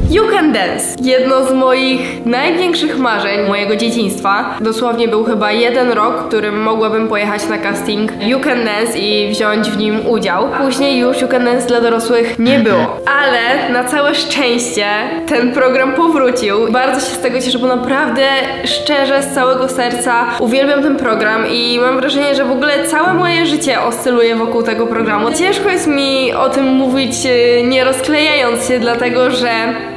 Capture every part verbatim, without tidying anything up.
You Can Dance. Jedno z moich największych marzeń mojego dzieciństwa. Dosłownie był chyba jeden rok, w którym mogłabym pojechać na casting You Can Dance i wziąć w nim udział. Później już You Can Dance dla dorosłych nie było. Ale na całe szczęście ten program powrócił. Bardzo się z tego cieszę, bo naprawdę szczerze, z całego serca uwielbiam ten program i mam wrażenie, że w ogóle całe moje życie oscyluje wokół tego programu. Ciężko jest mi o tym mówić, nie rozklejając się, dlatego że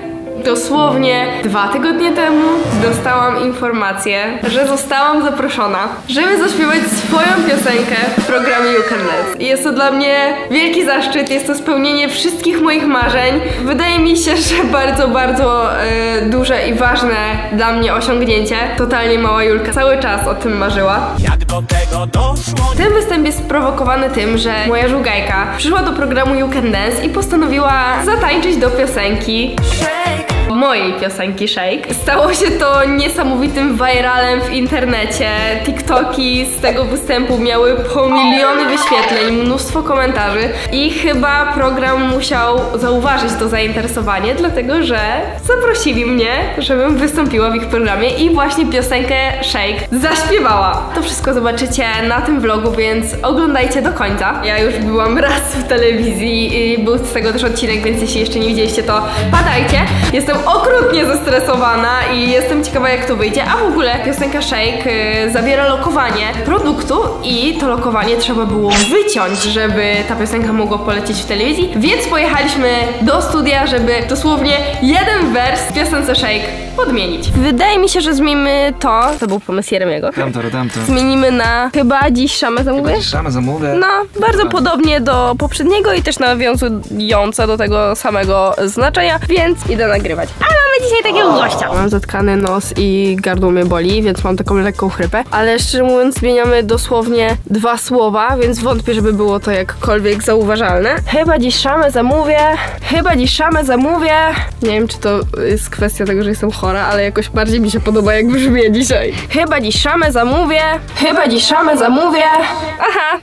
dosłownie dwa tygodnie temu dostałam informację, że zostałam zaproszona, żeby zaśpiewać swoją piosenkę w programie You Can Dance. I jest to dla mnie wielki zaszczyt, jest to spełnienie wszystkich moich marzeń. Wydaje mi się, że bardzo, bardzo e, duże i ważne dla mnie osiągnięcie. Totalnie mała Julka cały czas o tym marzyła. Jak do tego doszło? Ten występ jest sprowokowany tym, że moja żugajka przyszła do programu You Can Dance i postanowiła zatańczyć do piosenki Shake. Mojej piosenki Shake. Stało się to niesamowitym viralem w internecie. TikToki z tego występu miały po miliony wyświetleń, mnóstwo komentarzy i chyba program musiał zauważyć to zainteresowanie, dlatego że zaprosili mnie, żebym wystąpiła w ich programie i właśnie piosenkę Shake zaśpiewała. To wszystko zobaczycie na tym vlogu, więc oglądajcie do końca. Ja już byłam raz w telewizji i był z tego też odcinek, więc jeśli jeszcze nie widzieliście, to padajcie. Jestem okrutnie zestresowana i jestem ciekawa, jak to wyjdzie, a w ogóle piosenka Shake y, zawiera lokowanie produktu i to lokowanie trzeba było wyciąć, żeby ta piosenka mogła polecieć w telewizji, więc pojechaliśmy do studia, żeby dosłownie jeden wers w piosence Shake podmienić. Wydaje mi się, że zmienimy to, to był pomysł Jeremiego, dam to, dam to. Zmienimy na chyba dziś szamę zamówię? Chyba dziś szamę zamówię. No, bardzo podobnie do poprzedniego i też nawiązujące do tego samego znaczenia, więc idę nagrywać. A mamy dzisiaj takiego gościa. Mam zatkany nos i gardło mnie boli, więc mam taką lekką chrypę. Ale szczerze mówiąc zmieniamy dosłownie dwa słowa, więc wątpię, żeby było to jakkolwiek zauważalne. Chyba dziś szamę zamówię. Chyba dziś szamę zamówię. Nie wiem, czy to jest kwestia tego, że jestem chora, ale jakoś bardziej mi się podoba, jak brzmię dzisiaj. Chyba dziś szamę zamówię. Chyba dziś szamę zamówię. Aha,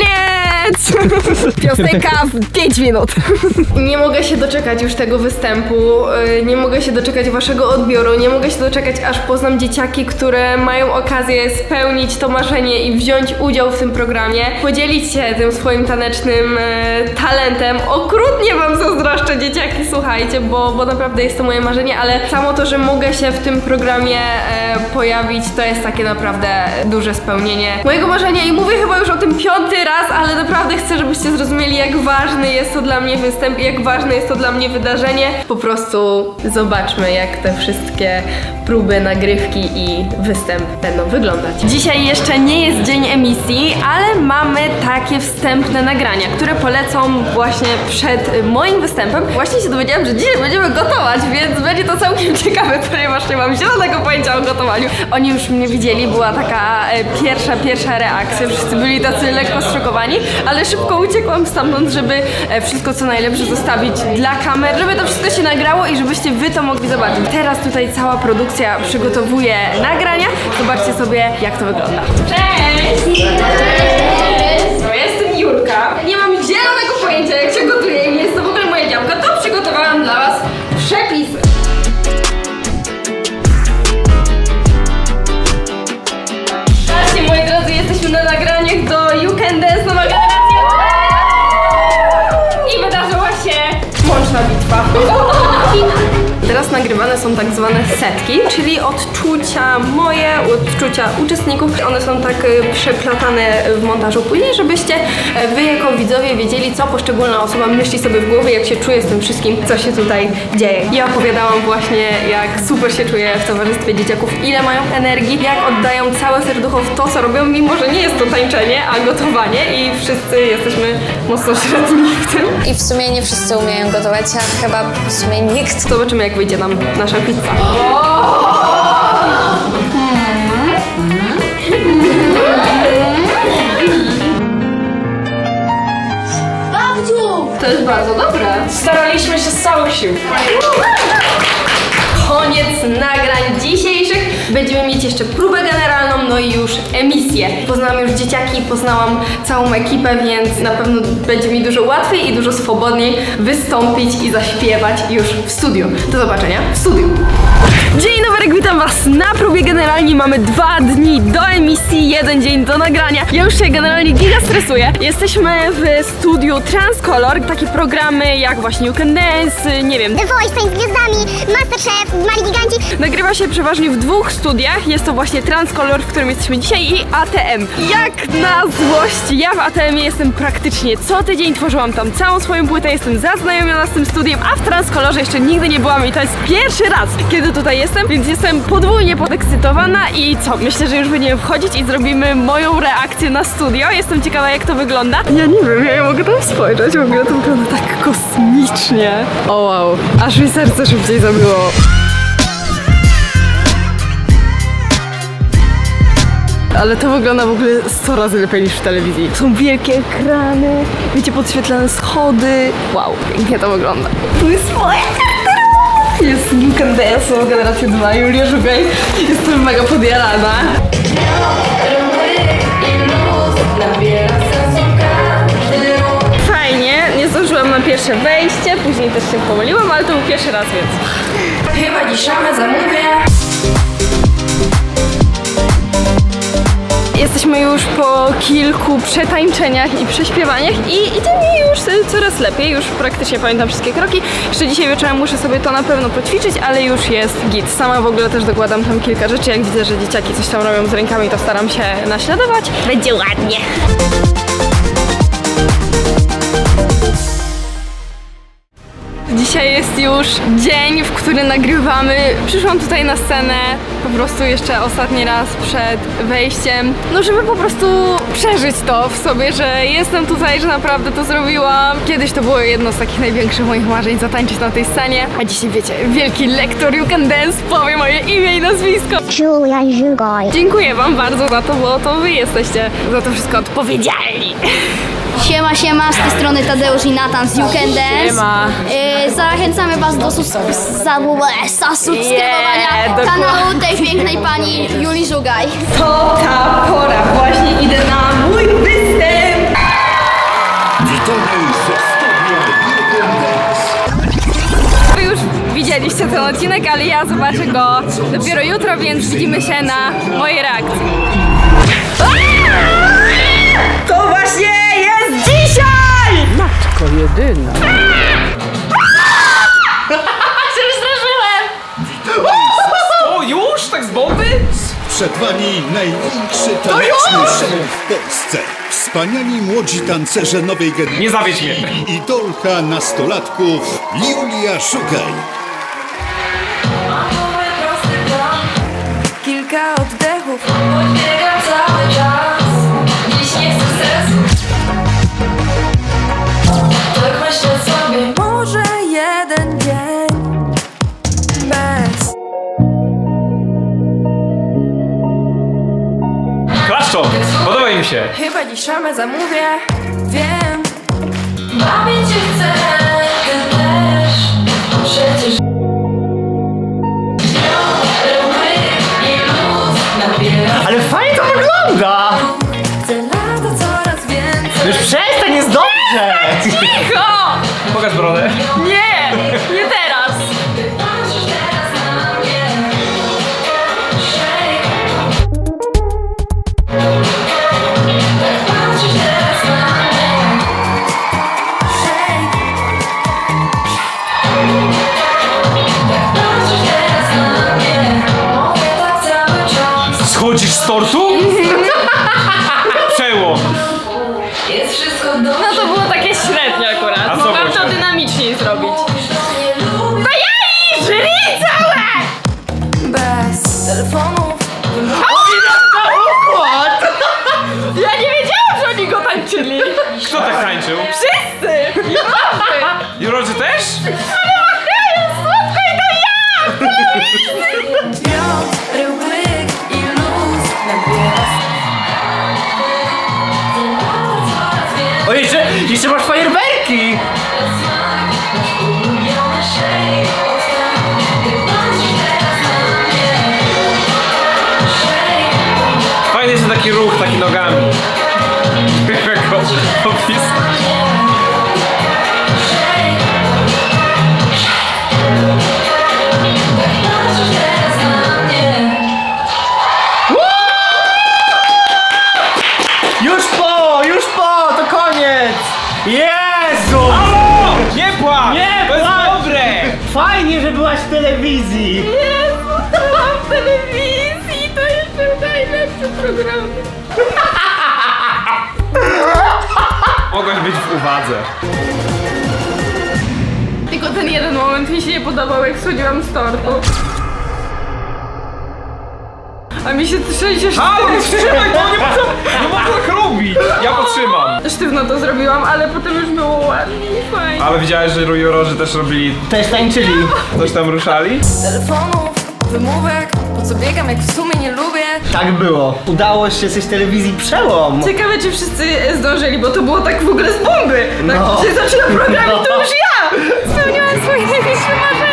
koniec! Piosenka w pięć minut. Nie mogę się doczekać już tego występu. Nie mogę się doczekać waszego odbioru, nie mogę się doczekać, aż poznam dzieciaki, które mają okazję spełnić to marzenie i wziąć udział w tym programie, podzielić się tym swoim tanecznym e, talentem. Okrutnie wam zazdroszczę, dzieciaki, słuchajcie, bo, bo naprawdę jest to moje marzenie, ale samo to, że mogę się w tym programie e, pojawić, to jest takie naprawdę duże spełnienie mojego marzenia i mówię chyba już o tym piąty raz, ale naprawdę chcę, żebyście zrozumieli, jak ważny jest to dla mnie występ i jak ważne jest to dla mnie wydarzenie. Po prostu zobaczmy, jak te wszystkie próby, nagrywki i występ będą wyglądać. Dzisiaj jeszcze nie jest dzień emisji, ale mamy takie wstępne nagrania, które polecą właśnie przed moim występem. Właśnie się dowiedziałam, że dzisiaj będziemy gotować, więc będzie to całkiem ciekawe, ponieważ nie mam zielonego pojęcia o gotowaniu. Oni już mnie widzieli, była taka e, pierwsza, pierwsza reakcja. Wszyscy byli tacy lekko zszokowani, ale szybko uciekłam stamtąd, żeby e, wszystko co najlepsze zostawić dla kamer, żeby to wszystko się nagrało i żebyście wy to mogli zobaczyć. Teraz tutaj cała produkcja przygotowuje nagrania. Zobaczcie sobie, jak to wygląda. Cześć! Cześć! No, ja jestem Julka. Nie mam zielonego pojęcia, jak się gotuje i nie jest to w ogóle moja działka. To przygotowałam dla was przepisy. Patrzcie, moi drodzy, jesteśmy na nagraniach do You Can Dance, nowa generacja. I wydarzyła się łączna bitwa. Teraz nagrywane są tak zwane setki, czyli odczucia moje, odczucia uczestników. One są tak przeplatane w montażu później, żebyście wy jako widzowie wiedzieli, co poszczególna osoba myśli sobie w głowie, jak się czuje z tym wszystkim, co się tutaj dzieje. Ja opowiadałam właśnie, jak super się czuję w towarzystwie dzieciaków, ile mają energii, jak oddają całe serducho w to, co robią, mimo że nie jest to tańczenie, a gotowanie i wszyscy jesteśmy mocno średni w tym. I w sumie nie wszyscy umieją gotować, a chyba w sumie nikt. Zobaczymy, jak wyjdzie nam nasza pizza. Babciu! To jest bardzo dobre. Staraliśmy się z całych sił. Koniec nagrań dzisiejszych. będziemy mieć jeszcze próbę generalną, no i już emisję. Poznałam już dzieciaki, poznałam całą ekipę, więc na pewno będzie mi dużo łatwiej i dużo swobodniej wystąpić i zaśpiewać już w studiu. Do zobaczenia w studiu. Dzień dobry, witam was na próbie. Generalnie mamy dwa dni do emisji, jeden dzień do nagrania. Ja już się generalnie giga stresuję. Jesteśmy w studiu Transcolor, takie programy jak właśnie You Can Dance, nie wiem, The Voice, Tańc z Gwiazdami, Masterchef, Mali Giganci. Nagrywa się przeważnie w dwóch studiach. Jest to właśnie Transcolor, w którym jesteśmy dzisiaj, i A T M. Jak na złość, ja w A T M ie jestem praktycznie co tydzień, tworzyłam tam całą swoją płytę, jestem zaznajomiona z tym studiem, a w Transcolorze jeszcze nigdy nie byłam i to jest pierwszy raz, kiedy tutaj jestem, więc jestem podwójnie podekscytowana i co? Myślę, że już będziemy wchodzić i zrobimy moją reakcję na studio. Jestem ciekawa, jak to wygląda. Ja nie wiem, ja nie mogę tam spojrzeć, w ogóle to wygląda tak kosmicznie. O wow, aż mi serce szybciej zabiło. Ale to wygląda w ogóle sto razy lepiej niż w telewizji. Są wielkie ekrany, wiecie, podświetlane schody. Wow, pięknie to wygląda. Tu jest moja karta! Jest You Can Dance, generacja dwa, Julia Żugaj. Jestem mega podjarana. Fajnie, nie zdążyłam na pierwsze wejście, później też się pomyliłam, ale to był pierwszy raz, więc... Chyba dziś ramę zamówię. Jesteśmy już po kilku przetańczeniach i prześpiewaniach i idzie mi już coraz lepiej, już praktycznie pamiętam wszystkie kroki. Jeszcze dzisiaj wieczorem muszę sobie to na pewno poćwiczyć, ale już jest git. Sama w ogóle też dokładam tam kilka rzeczy, jak widzę, że dzieciaki coś tam robią z rękami, to staram się naśladować. Będzie ładnie. Dzisiaj jest już dzień, w który nagrywamy. Przyszłam tutaj na scenę po prostu jeszcze ostatni raz przed wejściem, no żeby po prostu przeżyć to w sobie, że jestem tutaj, że naprawdę to zrobiłam. Kiedyś to było jedno z takich największych moich marzeń, zatańczyć na tej scenie, a dzisiaj wiecie, wielki lektor You Can Dance powie moje imię i nazwisko. Julia Żugaj. Dziękuję wam bardzo za to, bo to wy jesteście za to wszystko odpowiedzialni. Siema, siema, z tej strony Tadeusz i Natan z You Can Dance. Siema. Yy, zachęcamy was do sus zasubskrybowania Yeah, kanału tej pięknej pani Julii Żugaj. To ta pora, właśnie idę na mój występ! Witamy ze studia You Can Dance. Wy już widzieliście ten odcinek, ale ja zobaczę go dopiero jutro, więc widzimy się na mojej reakcji. To właśnie jest dzisiaj! Matko jedyna. się wystraszyłem! O, już? Tak z bomby? Przed wami największy taneczny show w Polsce. Wspaniali młodzi tancerze nowej generacji. Nie zawiedź mnie. Idolka nastolatków Julia Żugaj. Kilka oddechów, podbiegam cały czas. Dziś nie chcę stresu. Tak myślę sobie, może jeden dzień bez. Klaszczą, podoba im się. Chyba dziś ramę zamówię, wiem. Bawić się chcę, ty też. Przecież Ale fajnie to wygląda! chcę lata coraz więcej. Już przestań, jest dobrze! Cicho! Pokaż brodę. Nie! Nie teraz! Patrzysz teraz na mnie. Shake. Patrzysz teraz na mnie. Shake. Patrzysz teraz na mnie. Mówię tak cały czas. Schodzisz z tortu? Przełom. Jest wszystko dobrze. No to było takie średnie akurat. A co Mogłam było to średnie? dynamiczniej zrobić. Mówisz, że nie lubię. To ja i żyli całe! Bez telefonów. Ja nie wiedziałam, że oni go tańczyli. Kto tak tańczył? Wszyscy! Naprawdę! Jurodzy też? Ale machają słodko i to ja! Wiatr, łyk i luz. taki ruch, taki nogami. Jako opis. Już po, już po, to koniec! Jezu! Halo! Nie płacz! Nie to jest płacz! dobre! Fajnie, że byłaś w telewizji! Jezu, to mam w telewizji, to jeszcze najlepszy program. Mogłaś być w uwadze. Tylko ten jeden moment mi się nie podobał, jak schodziłam z tortu. A mi się wszędzie Halo, trzymaj, to nie można, nie można tak robić! Ja potrzymam. sztywno to zrobiłam, ale potem już było ładnie i fajnie. Ale widziałeś, że jurorzy też robili, Też tańczyli. coś tam ruszali? Telefonów, wymówek, po co biegam, jak w sumie nie lubię. Tak było. Udało się coś telewizji przełom. Ciekawe, czy wszyscy zdążyli, bo to było tak w ogóle z bomby. Tak No. się zaczyna program i to No. już ja! Spełniłam swoje największe marzenie.